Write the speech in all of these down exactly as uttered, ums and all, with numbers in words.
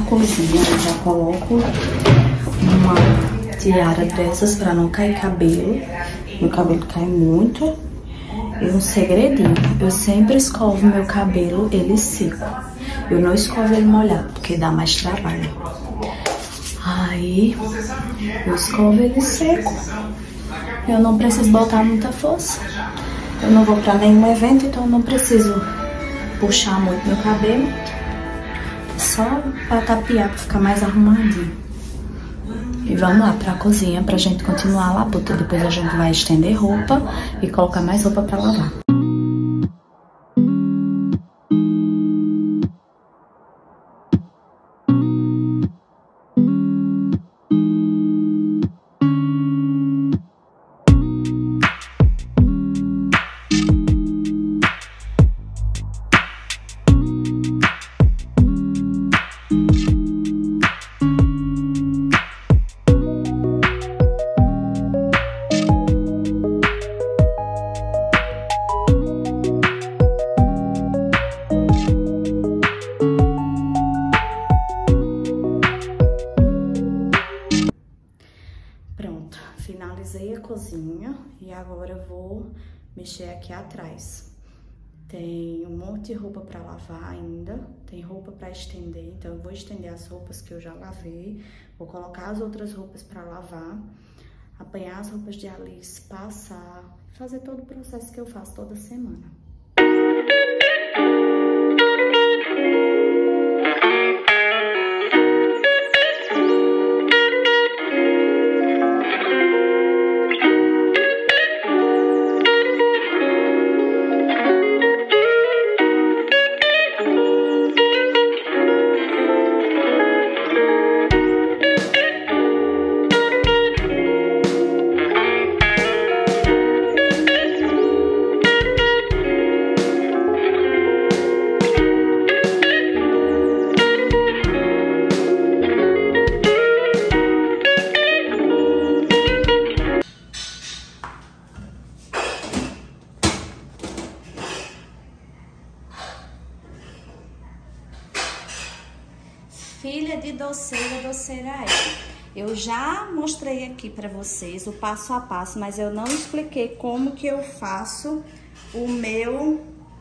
cozinha, eu já coloco uma tiara dessas pra não cair cabelo. Meu cabelo cai muito. E um segredinho, eu sempre escovo meu cabelo ele seco. Eu não escovo ele molhado, porque dá mais trabalho. Aí, eu escovo ele seco. Eu não preciso botar muita força. Eu não vou pra nenhum evento, então eu não preciso puxar muito meu cabelo. Só pra tapear, pra ficar mais arrumadinho. E vamos lá pra cozinha pra gente continuar a labuta. Depois a gente vai estender roupa e colocar mais roupa pra lavar. Finalizei a cozinha e agora eu vou mexer aqui atrás. Tem um monte de roupa pra lavar ainda, tem roupa pra estender, então eu vou estender as roupas que eu já lavei, vou colocar as outras roupas pra lavar, apanhar as roupas de Alice, passar, fazer todo o processo que eu faço toda semana. Filha de doceira, doceira é. Eu já mostrei aqui pra vocês o passo a passo, mas eu não expliquei como que eu faço o meu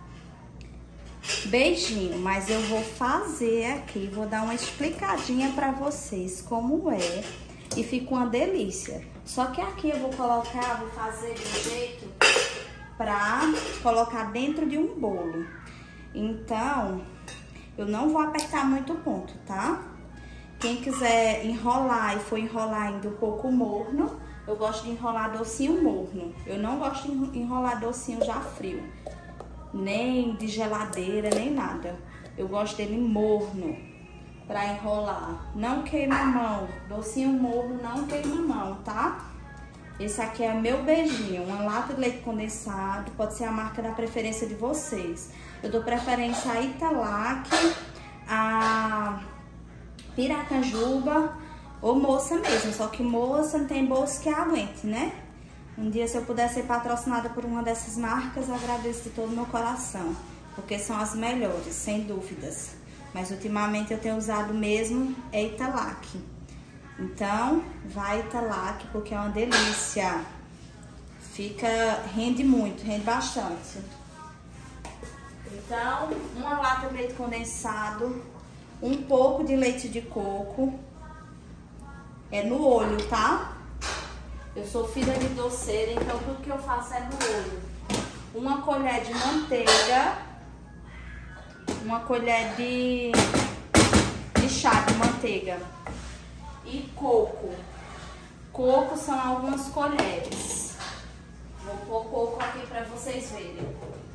beijinho. Mas eu vou fazer aqui, vou dar uma explicadinha pra vocês como é. E fica uma delícia. Só que aqui eu vou colocar, vou fazer de um jeito pra colocar dentro de um bolo. Então, eu não vou apertar muito o ponto, tá? Quem quiser enrolar e for enrolar ainda um pouco morno, eu gosto de enrolar docinho morno. Eu não gosto de enrolar docinho já frio. Nem de geladeira, nem nada. Eu gosto dele morno pra enrolar. Não queima a mão. Docinho morno não queima a mão, tá? Esse aqui é meu beijinho. Uma lata de leite condensado. Pode ser a marca da preferência de vocês. Eu dou preferência a Italac, a Piracanjuba ou Moça mesmo. Só que Moça não tem bolso que aguente, né? Um dia, se eu puder ser patrocinada por uma dessas marcas, eu agradeço de todo o meu coração. Porque são as melhores, sem dúvidas. Mas ultimamente eu tenho usado mesmo é Italac. Então, vai Italac, porque é uma delícia. Fica, rende muito, rende bastante. Então, uma lata de leite condensado, um pouco de leite de coco, é no olho, tá? Eu sou filha de doceira, então tudo que eu faço é no olho. Uma colher de manteiga, uma colher de, de chá de manteiga e coco. Coco são algumas colheres. Vou pôr coco aqui pra vocês verem.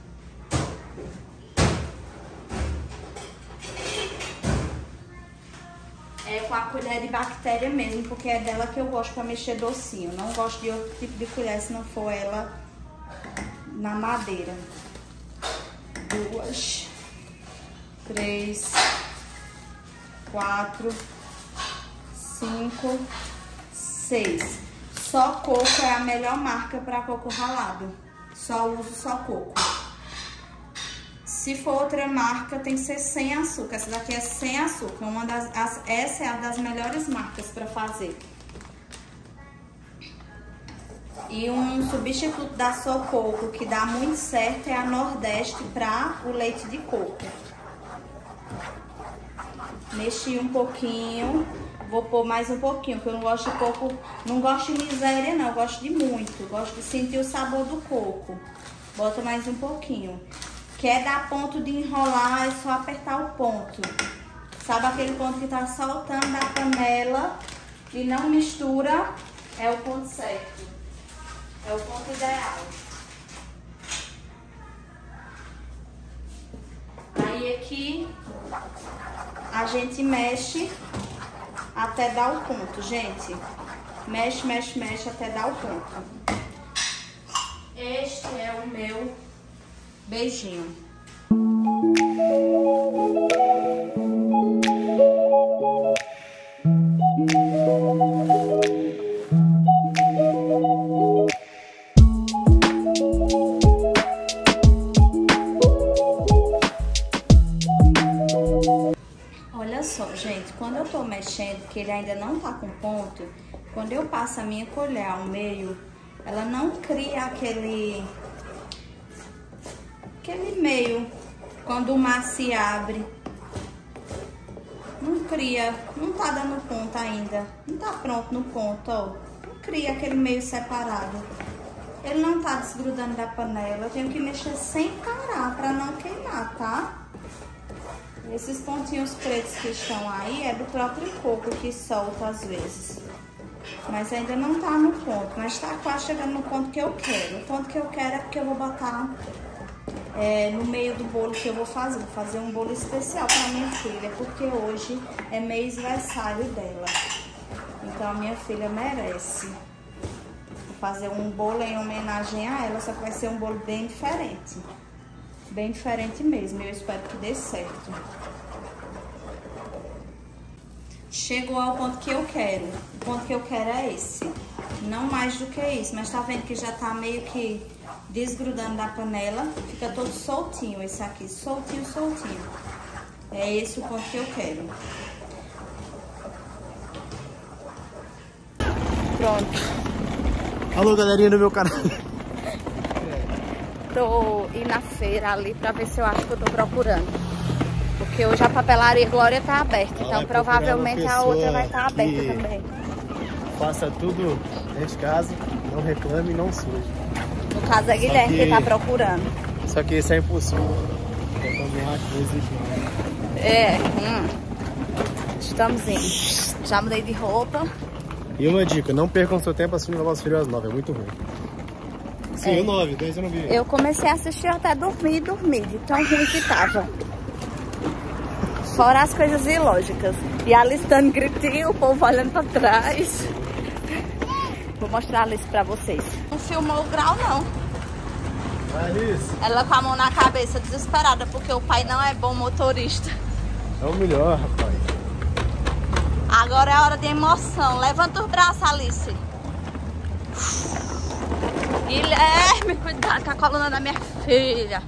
É com a colher de bactéria mesmo, porque é dela que eu gosto pra mexer docinho. Não gosto de outro tipo de colher se não for ela na madeira. Duas, três, quatro, cinco, seis. Só coco é a melhor marca pra coco ralado. Só uso só coco. Se for outra marca, tem que ser sem açúcar. Essa daqui é sem açúcar. Uma das, as, essa é a das melhores marcas para fazer. E um substituto da Sococo que dá muito certo é a Nordeste para o leite de coco. Mexi um pouquinho. Vou pôr mais um pouquinho, porque eu não gosto de coco, não gosto de miséria não, eu gosto de muito. Gosto de sentir o sabor do coco. Bota mais um pouquinho. Quer dar ponto de enrolar, é só apertar o ponto. Sabe aquele ponto que tá soltando da panela e não mistura? É o ponto certo. É o ponto ideal. Aí aqui a gente mexe até dar o ponto, gente. Mexe, mexe, mexe até dar o ponto. Este é o meu beijinho. Olha só, gente, quando eu tô mexendo, que ele ainda não tá com ponto, quando eu passo a minha colher ao meio, ela não cria aquele aquele meio, quando o mar se abre, não cria, não tá dando ponto ainda, não tá pronto no ponto, ó, não cria aquele meio separado, ele não tá desgrudando da panela, eu tenho que mexer sem parar pra não queimar, tá? Esses pontinhos pretos que estão aí é do próprio coco que solta às vezes. Mas ainda não tá no ponto, mas tá quase chegando no ponto que eu quero. O ponto que eu quero é porque eu vou botar é, no meio do bolo que eu vou fazer. Vou fazer um bolo especial pra minha filha, porque hoje é mês-versário dela. Então a minha filha merece. Vou fazer um bolo em homenagem a ela, só que vai ser um bolo bem diferente. Bem diferente mesmo, eu espero que dê certo. Chegou ao ponto que eu quero. O ponto que eu quero é esse. Não mais do que isso, mas tá vendo que já tá meio que desgrudando da panela. Fica todo soltinho esse aqui, soltinho, soltinho. É esse o ponto que eu quero. Pronto. Alô, galerinha do meu canal. Tô indo na feira ali pra ver se eu acho que eu tô procurando. Porque hoje a papelaria Glória tá aberta, Ela então provavelmente a outra vai estar aberta que também. Faça tudo dentro de casa, não reclame e não suje. No caso é Guilherme que... que tá procurando. Só que isso é impossível. Não existe não. É, hum. Estamos indo. Já mudei de roupa. E uma dica, não percam seu tempo assistindo Velozes e Furiosos nove, é muito ruim. Sim, é. o nove, dez eu não vi. Eu comecei a assistir até dormir e dormir, de tão ruim que tava. Fora as coisas ilógicas. E a Alice dando gritinho, o povo olhando pra trás. Vou mostrar a Alice pra vocês. Não filmou o grau, não. Alice. Ela com a mão na cabeça, desesperada, porque o pai não é bom motorista. É o melhor, rapaz. Agora é hora de emoção. Levanta os braços, Alice. Guilherme, cuidado com a coluna da minha filha.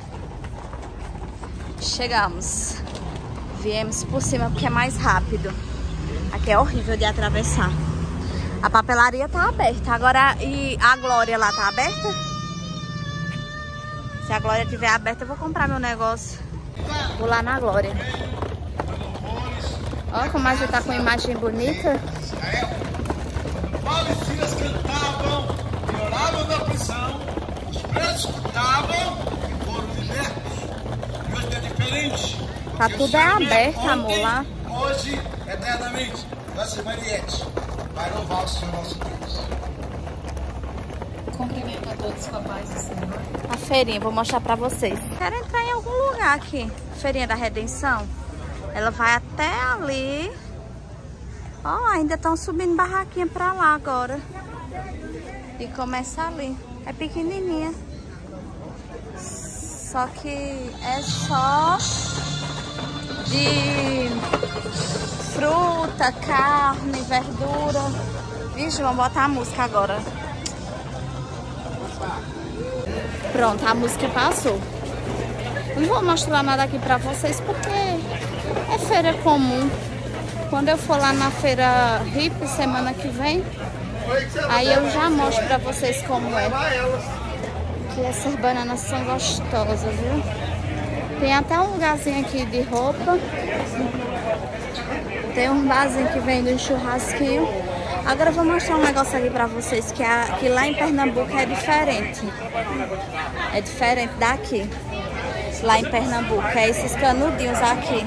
Chegamos. Viemos por cima porque é mais rápido. Aqui é horrível de atravessar. A papelaria tá aberta. Agora, e a Glória lá tá aberta? Se a Glória estiver aberta, eu vou comprar meu negócio. Vou lá na Glória. Olha como a gente tá com uma imagem bonita. Policias cantavam, melhoravam da prisão, os presos cuidavam e foram libertos. E hoje é diferente. Tá tudo é aberto, amor, lá. Hoje, eternamente, nossa Mariette vai louvar o Senhor nosso Deus. Cumprimento a todos com a paz do Senhor. A feirinha, vou mostrar pra vocês. Quero entrar em algum lugar aqui. Feirinha da Redenção. Ela vai até ali. Ó, ainda estão subindo barraquinha pra lá agora. E começa ali. É pequenininha. Só que é só de fruta, carne, verdura. Vixe, vamos botar a música agora. Pronto, a música passou. Não vou mostrar nada aqui pra vocês porque é feira comum. Quando eu for lá na feira hippie semana que vem, aí eu já mostro pra vocês como é. Que essas bananas são gostosas, viu? Tem até um lugarzinho aqui de roupa. Tem um barzinho que vende um churrasquinho. Agora eu vou mostrar um negócio aqui pra vocês que, a, que lá em Pernambuco é diferente. É diferente daqui. Lá em Pernambuco, é esses canudinhos aqui.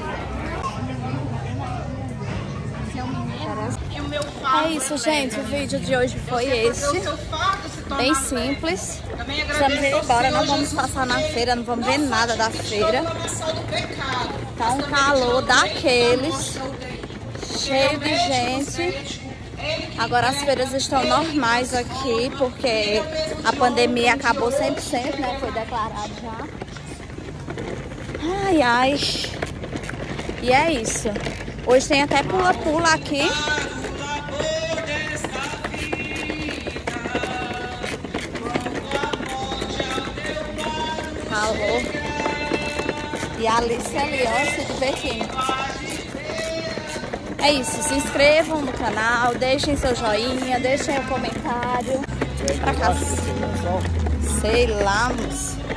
É isso, gente. O vídeo de hoje foi este. Bem simples. Estamos indo embora, não vamos passar na feira, não vamos ver nada da feira. Tá um calor daqueles. Cheio de gente. Agora as feiras estão normais aqui, porque a pandemia acabou cem por cento, né? Foi declarado já. Ai, ai. E é isso. Hoje tem até pula-pula aqui. Calor. E a Alice ali, ó, se divertindo. É isso, se inscrevam no canal, deixem seu joinha, deixem o comentário. Vem pra cá. Sei lá, moço.